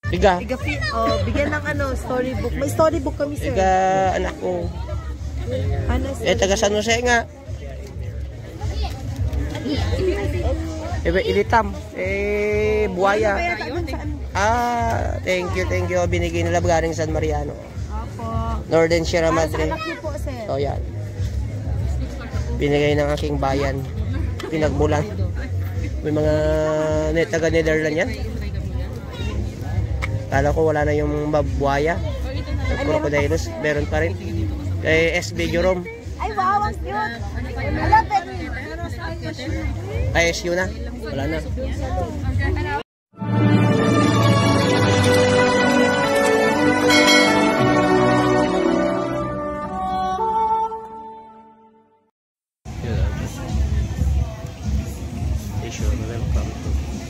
Iga. Bigyan ng storybook. May storybook kami, sir. Iga, anak ko. Taga San Jose nga. Ilitam. Buaya. Thank you. Binigay nila galing San Mariano. Northern Sierra Madre. So, yan. Binigay ng aking bayan. Pinagmulan. May mga taga Netherlands yan. Kala ko wala na yung buhaya. Crocodilos. Meron pa rin. Kay SB Jerome. Ay, wow, ang cute. I love it. ISU na. Wala na. Welcome to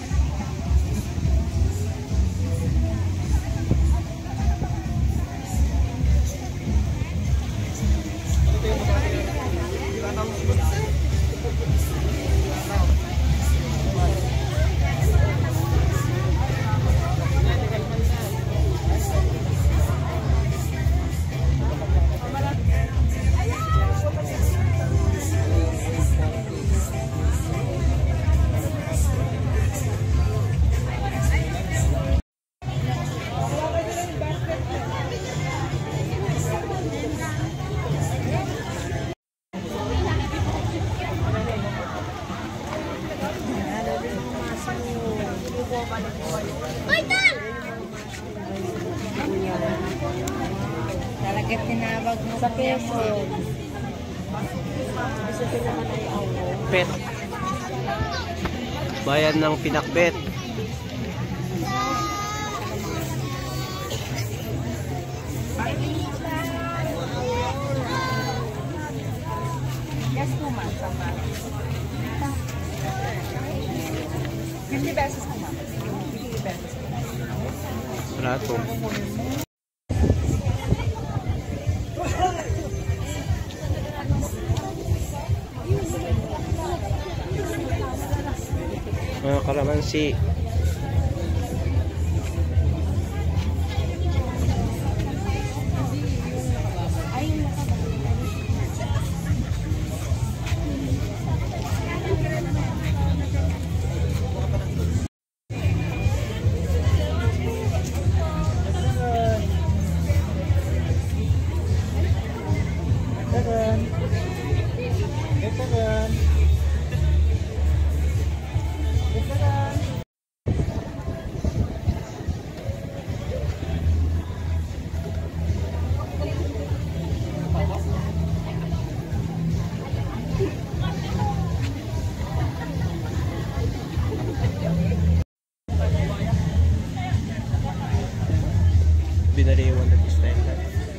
Talagang tinawag mo sa keso. Pet. Bayan ng Pinakbet. Yes, 2 months. 50 pesos po, ma'am. 50 pesos. Rato. Mga kalamansi. Binaliwan na standard.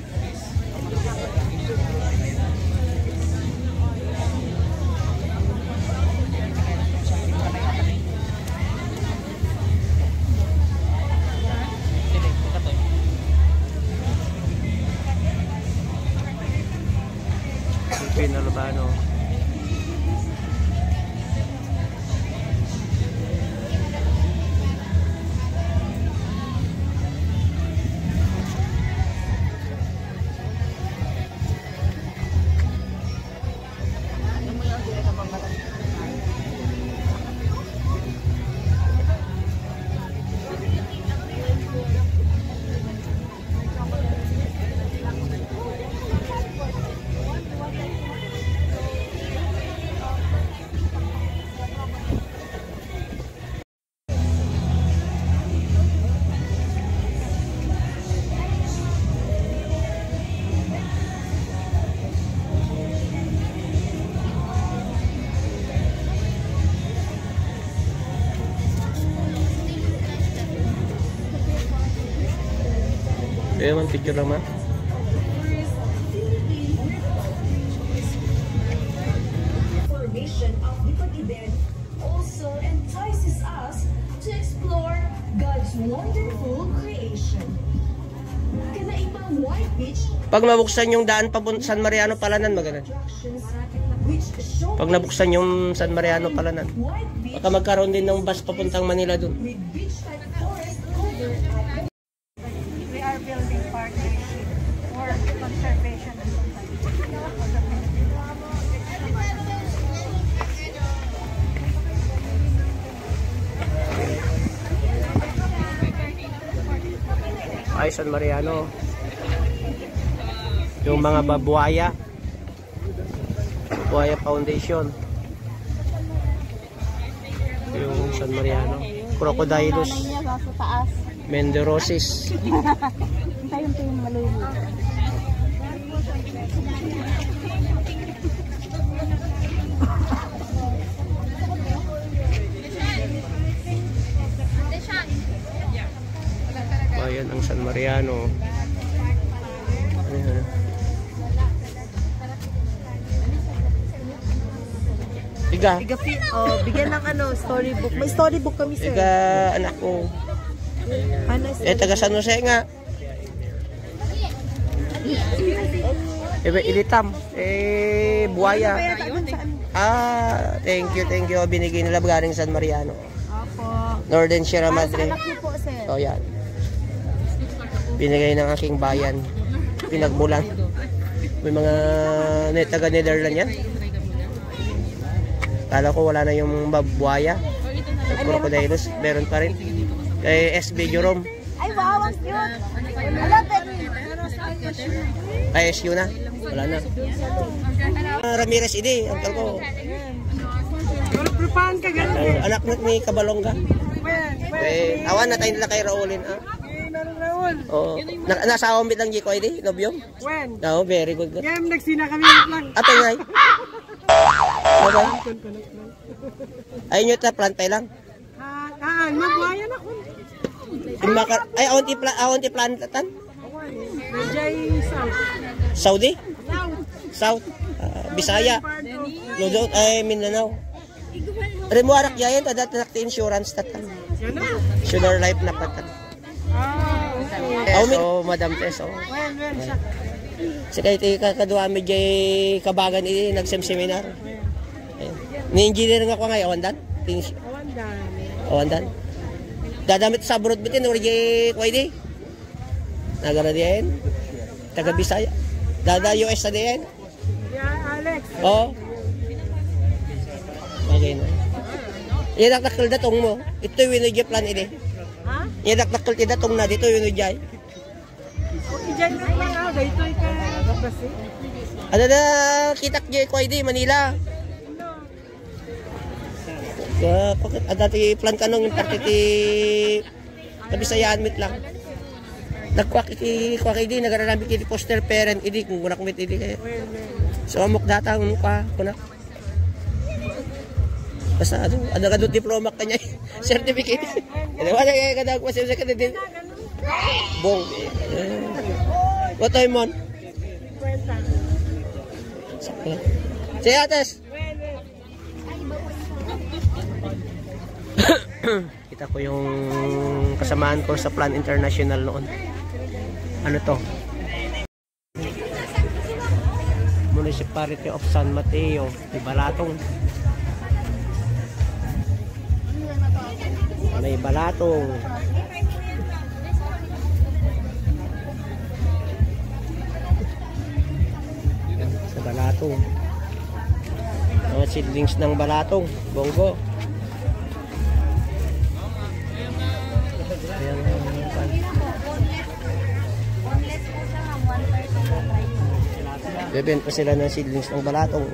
Pinalabano. Kaya man picture lang ma. Formation of the pag-ibig also entices us to explore God's wonderful creation. Kanaibang white beach. Pag mabuksan yung daan papunta San Mariano Palanan, maganda. Pag nabuksan yung San Mariano Palanan, baka magkaroon din ng bus papuntang Manila dun. ay San Mariano. Yung mga babuaya. Buaya Foundation. Yung San Mariano. Crocodilos. Mendorosis. Ayan ang San Mariano. Ayan. Iga. Bigyan ng storybook. May storybook kami, sir. Iga, anak ko. Ano, Taga San Jose nga. Ilitam. Buaya. Thank you. Binigay nila galing San Mariano. Opo. Northern Sierra Madre. Anak niyo po, sir. Oh, yan. Binigay ng aking bayan. Pinagmulan. May mga taga Netherlands yan. Kala ko wala na yung buhaya. Crocodilos. Meron pa rin. Kay SB Jerome. Ay, wow, ang cute. I love it. Ay, SU na. Wala na. Ramirez Idi. Uncle ko. Anak ni Kabalongga. Awan na tayo nila kay Raulin. Oh, nasa awamit lang Jiko ID, Nobyong? When? No, very good. Ngayam, nagsina kami lang. Ate ngay. Okay. Ayun nyo ta, plantay lang. Mabuhayan ako. Ay, awanti plantatan? Najay South. Saudi? South. Bisaya. Luzon, ay Mindanao. Remuarak yayan, tadat insurance tatan. Sugar life na patan. So, Madam Tess, Sige, kakadua mi jay kabagan ini nagsem-seminar. Ni-engineer nga ko ngayon, awandan? Awandan. Dadamit sa abroad bitin, or jay kwaidi? Nagara diyan? Taga Bisaya. Dada US na diyan? Yeah, Alex. Oo. Okay na. Yan ang nakakal datong mo. Ito yung winujay plan ini. Ha? Yan ang nakakal datong na dito yung winujay. Ijay na lang ako. Dito ka kasi. Ano na kitak jay ko ID Manila. Dati plan ka nung partiti Kabisayaan mit lang. Nagkwak iti nagararami kiti poster parent idi kung kunak mit idi kayo. So amok datang ka kunak. Basta ano ka doon diploma kanya certificate. Wala kaya ka daw ko sa din. Bong. What time on? Say ates. Kita ko yung kasamaan ko sa Plan International noon. Ano to? Municipality of San Mateo, di Balatong. May Balatong. Sa Balatong. Mga seedlings ng Balatong, Bongo. Bebenta sila ng seedlings ng Balatong.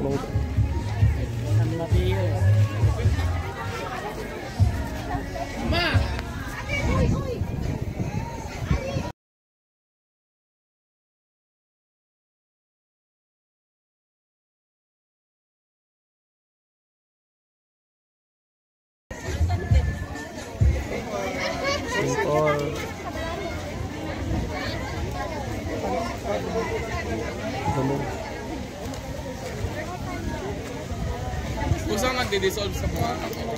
Kung saan nagdi-dissolve sa mga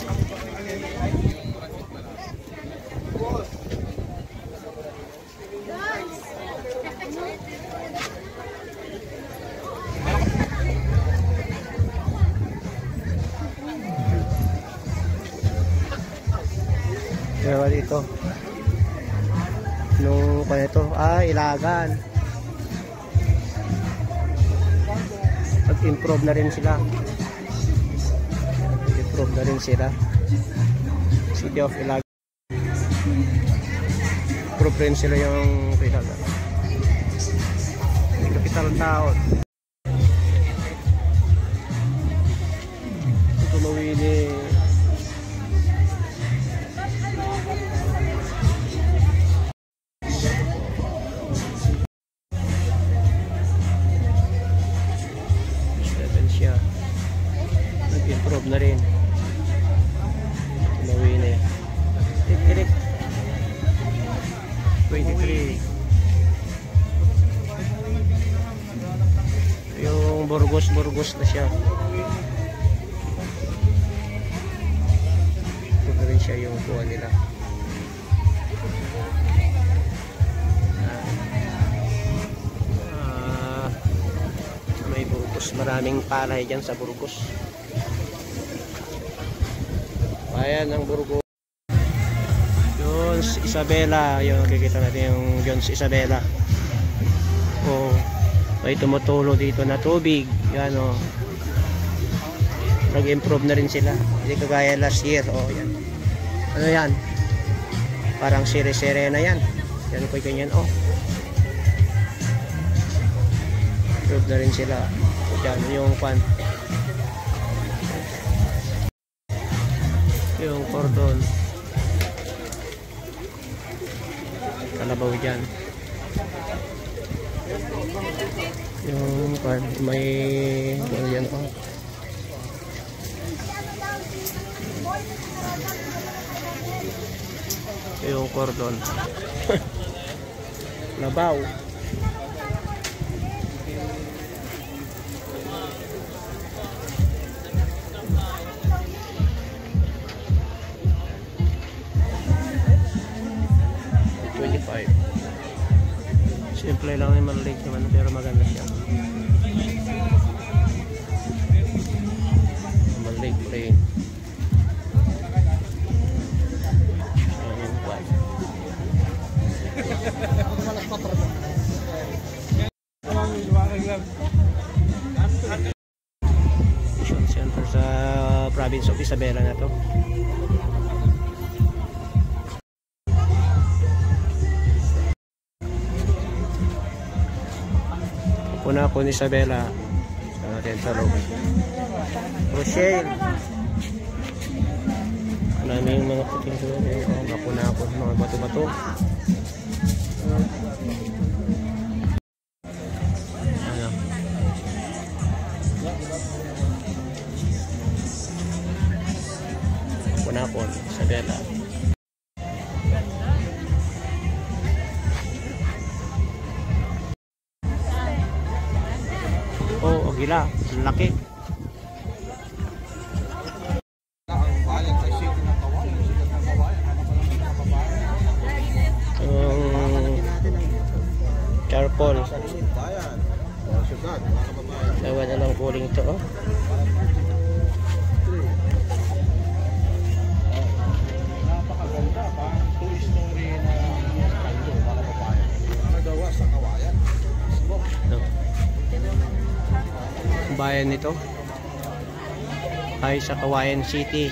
Pero dito nung ito, Ilagan. Nag-improve na rin sila. Nag-improve na rin sila. City of Ilagan. Nag-improve rin sila yung kapital. Kapital ng tao. Tumawin eh. Siya. Nag-improve na rin. Tumawin eh. Tirik. 23. Yung Burgos na siya. Ito na rin siya yung kuha nila. May Burgos. Maraming palay dyan sa Burgos. Ayan ang Burgos. Jones Isabela, yung nakikita natin yung Jones Isabela. Oh, may tumutulo dito na tubig. Yan oh. Nag-improve na rin sila. Hindi kagaya last year. Oh, yan. Ano yan? Parang sire-sire na yan. Yan ko ganyan oh. Improve na rin sila. Yan yung pan. Yung cordon. Kalabaw dyan. Yung pan, may ano yan oh. Yung cordon. Labaw. Simple lang yung maliit naman pero maganda siya. Maliit plain. Ayun pa. Mission center sa province of Isabela na to. Una ko ni Isabela sa natin sa loob. Rochelle. Marami yung mga puting doon. Napuna ako mga bato-bato. Ano? Napuna ako ni Isabela. Oh, Agila, laki. Carpol. Lawa na lang kuling ito, oh. Napakaganda pa. Two-story na kando, mga kababayan. Nagawa sa Kawayan. No. Bayan nito ay sa Kawayan City.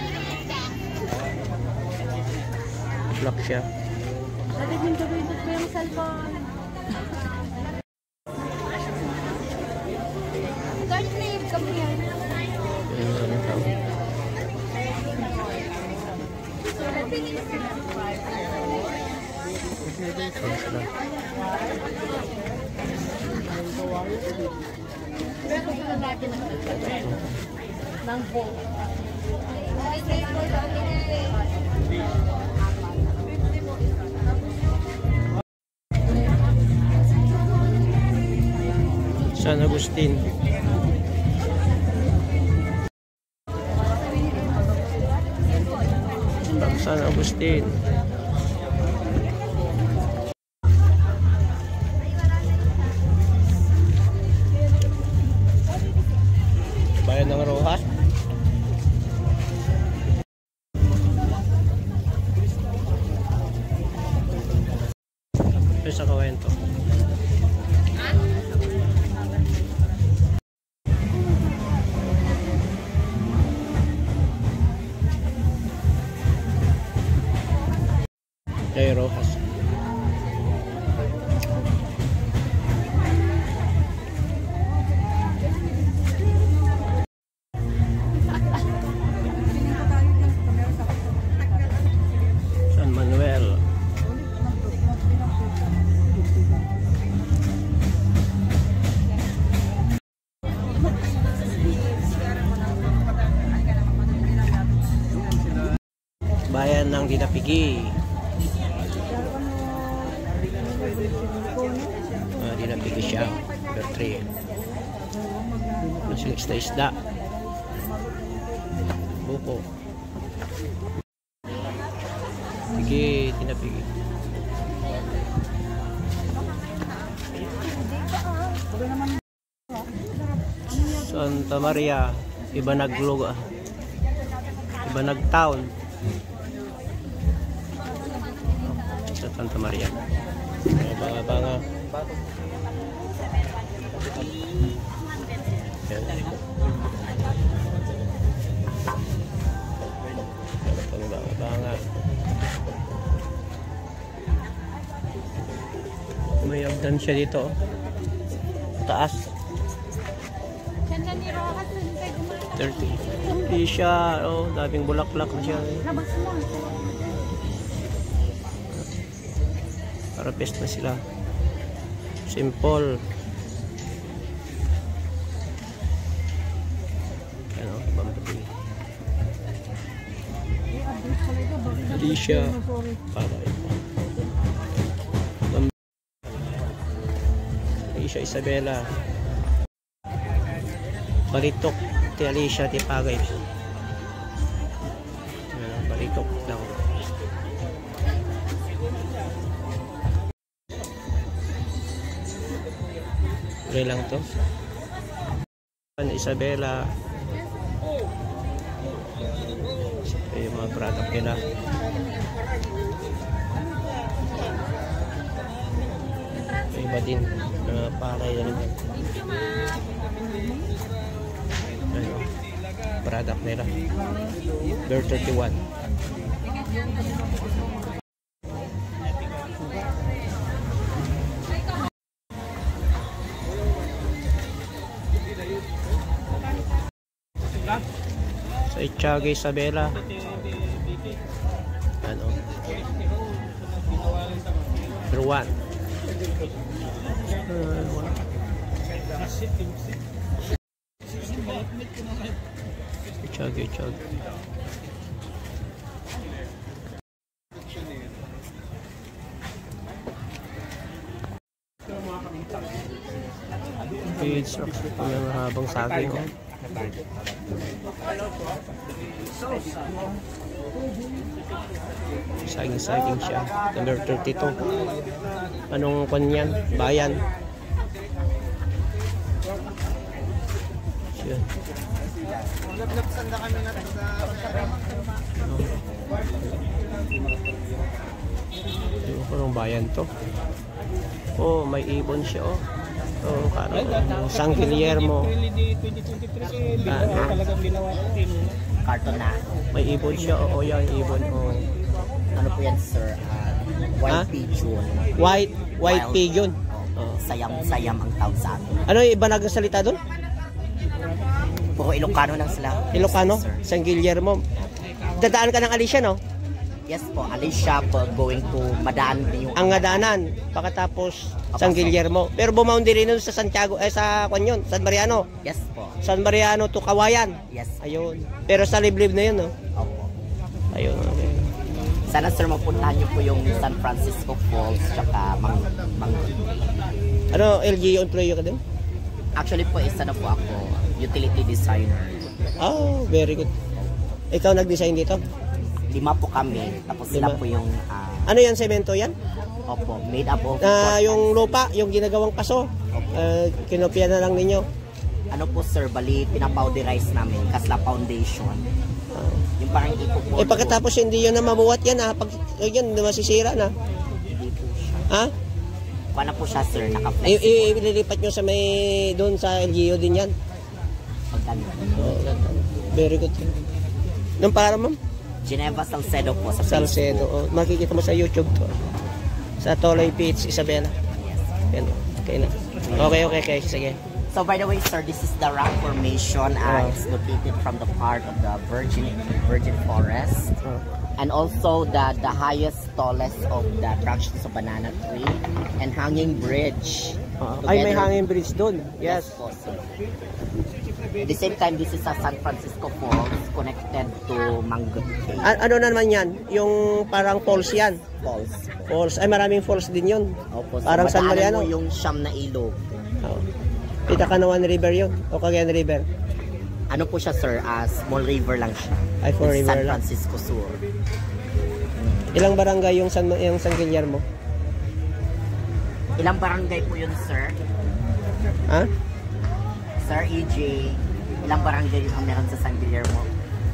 Lock siya. Pwede din gawin mo yung cellphone. Don't leave, come here. San Agustin. San Agustin. Bayan ng Rojas. Ito sa Kawayan to. Kay Rojas. dinapigi. Dinapigi siya. Number 3. Masing isda. Buko. Pigi, dinapigi. Santa Maria, iba nagluga. Iba nagtown. Sa Santa Maria. Banga. Banga. May agdan siya dito. Taas. 30. Hindi siya, daming bulaklak na siya. Harvest na sila. Simple. Ano, bambuti. Hindi siya para ito. Alicia Isabela. Balitok ti Alicia ti Pagay. Balitok lang. Pre lang to. Isabela. Ito yung mga product nila. Iba din. Palay na naman. Ano, product nila. Bear 31. Sa Itchage Isabela. Ano? Bear 1. Chug. Page yung habang saging. Saging siya. Number 32. Anong kanyan? Bayan. Siya. Yung parang bayan to. Oh, may ibon siya oh. Oh, San Guillermo. Karton na. May ibon siya oh, yan ibon oh. Ano po yan, sir? White pigeon. White pigeon. Oh. Sayam ang tawag sa atin. Ano yung iba nagsalita doon? Puro Ilocano lang sila. Ilocano? Yes, San Guillermo. Dadaan ka ng Alicia, no? Yes po, Alicia po going to madaan yung Ang daanan, pagkatapos San Guillermo. Pero bumoundary rin doon sa Santiago, sa Canyon, San Mariano. Yes po. San Mariano to Kawayan. Yes. Ayun. Pero sa liblib na yun, no? Opo. Ayun, okay. Sana sir mapuntahan niyo po yung San Francisco Falls tsaka Ano, LGU employee ka din? Actually po, isa na po ako, utility designer. Oh, very good. Ikaw nag-design dito? 5 po kami, tapos sila po yung ano yan, semento yan? opo, made up of yung lupa, yung ginagawang paso. Kinopia na lang ninyo. ano po sir, bali pinapowderize namin kasla foundation. Yung parang ipo po. Pagkatapos hindi yun na mabuhat yan ha. Pag yan, masisira na. Hindi po siya. Ha? Paano po siya sir, naka-flexible. Ililipat nyo sa may doon sa LGU din yan. Very good. Nung para ma'am? Geneva Salcedo po sa Salcedo. Oh, makikita mo sa YouTube to. Sa Toloy Beach, Isabela. Yes. Okay na. Okay. Sige. So by the way, sir, this is the rock formation. It's located from the part of the virgin forest, and also the highest, tallest of the branches of banana tree and hanging bridge. Ay, may hanging bridge doon. Yes. Po, sir. At the same time, this is a San Francisco Falls connected to Mangut Cave. Ano naman yan? Yung parang falls yan. Falls. Falls. Ay, maraming falls din yun. Opo, so Parang San madaanan Mariano. mo yung siyam na ilog. Oh. Pitakanuan River yun. O Cagayan River. Ano po siya, sir? Small river lang siya. Ay, for It's river San lang. Francisco Sur. Ilang barangay yung San Guillermo? Ilang barangay po yun, sir? Ha? Sir EJ, ilang barangay ang meron sa San Guillermo?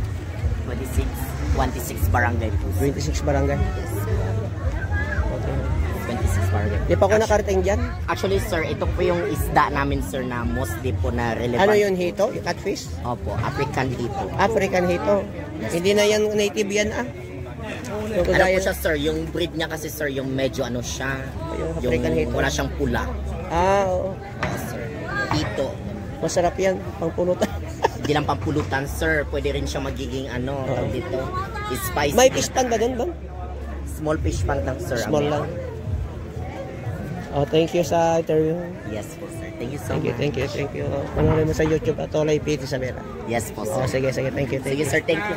26 barangay po. 26 barangay. Yes. Okay. 26 barangay. Di pa ako nakarating dyan. Actually, sir, ito po yung isda namin, sir, na mostly po na relevant. Ano yun, hito? Yung catfish? Opo, African hito. African hito. Hindi na yan native yan ah. Yung Ano kagaya- po siya, sir? Yung breed niya kasi, sir, yung medyo ano siya. Yung African hito. Wala siyang pula. Oo. Oo, sir. Hito. Masarap yan. Pangpulutan. Hindi lang pampulutan, sir. Pwede rin siya magiging ano, tawag dito. Spicy. May fish pan ba dun, bang? Small fish pan lang, sir. ang Small meron. lang. Oh, thank you sa interview. Yes po, sir. Thank you so Thank you, much. thank you. Panoorin mo sa YouTube at Tolay P. Isabela. Yes po, Oh, sir. sige, thank you. Sige, sir. Thank you.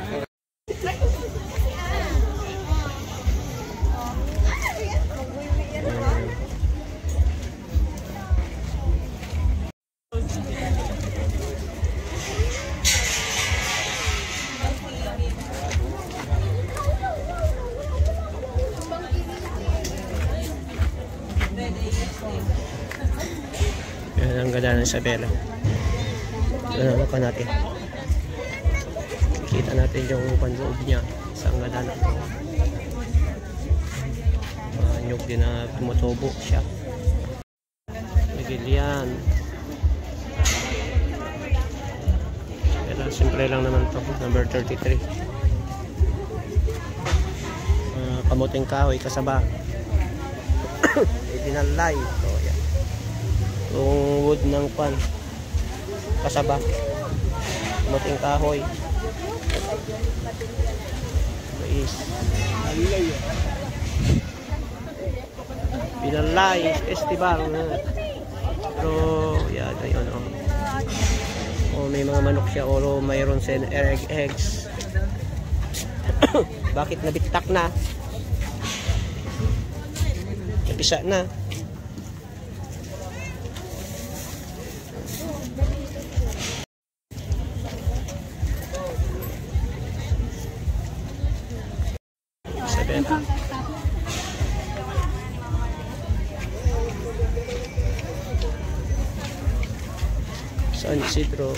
Yan ang ganda ng Isabela. Ano pa natin? Kita natin yung panloob niya sa ang ganda na ito. Nyug din na tumutubo siya. Magilian. Pero simple lang naman to. Number 33. Kamuting kahoy kasaba. Idinalay. So, yan. Yung wood ng pan kasaba, kamuting kahoy, mais, Pinalay Festival. Pero yan, ayun oh, may mga manok siya o mayroon sa eggs. Bakit nabitak na? Napisa na. Isabela. San Isidro.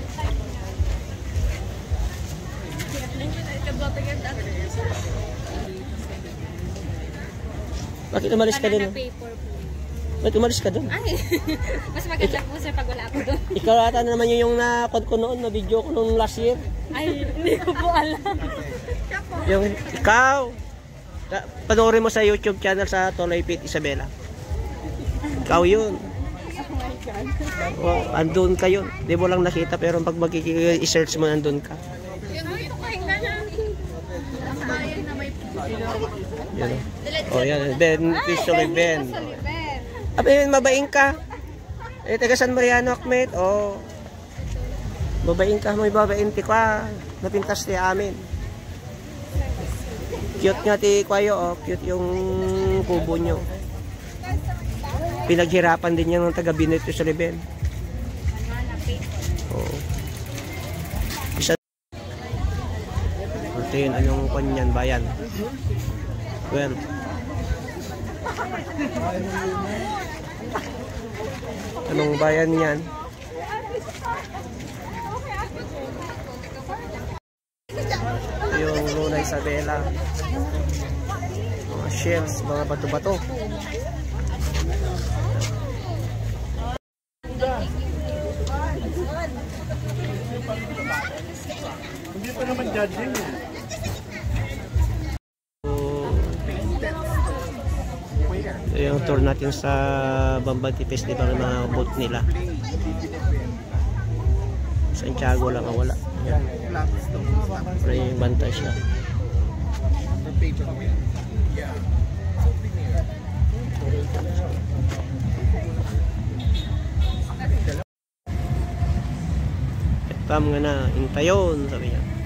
Bakit umalis ka doon? Bakit umalis ka doon? Ay, mas maganda po sir pag wala ako doon. Ikaw ata na naman yung na-code ko noon, na video ko noong last year. Ay, hindi ko po alam. Yung ikaw, panoorin mo sa YouTube channel sa Tolay Pit Isabela. Ikaw yun. Oh, andun ka yun. Di mo lang nakita pero pag mag-i-search mo andun ka. Yung dito kahinggan namin. Ang bayan na may Yan. Oh, yan. Ben, Pistoly Ben. Ben. Abi, mabaing ka. Eh, taga San Mariano, Ahmed. Oh. Mabaing ka, may babaing ti kwa. Napintas ti amin. Cute nga ti kwayo, oh. Cute yung kubo nyo. Pinaghirapan din yan ng taga Binito sa Liben. Oo. Isa. Ito yun, anong kanyan, bayan. Well. Anong bayan yan? Ito yung Luna Isabela. Mga shells, mga bato-bato. Hindi pa naman judging. Ito yung tour natin sa Bambati Festival ng mga boat nila. Santiago lang ang wala. Pero yung bantay siya. Tam nga na, intayon, sabi niya.